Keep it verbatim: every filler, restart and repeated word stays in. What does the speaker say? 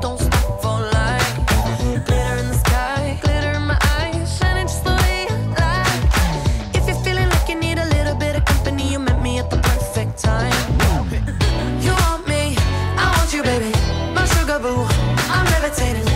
don't stop for life. Glitter in the sky, glitter in my eyes, shining just the way I like. If you're feeling like you need a little bit of company, you met me at the perfect time. You want me, I want you, baby, my sugar boo, I'm levitating.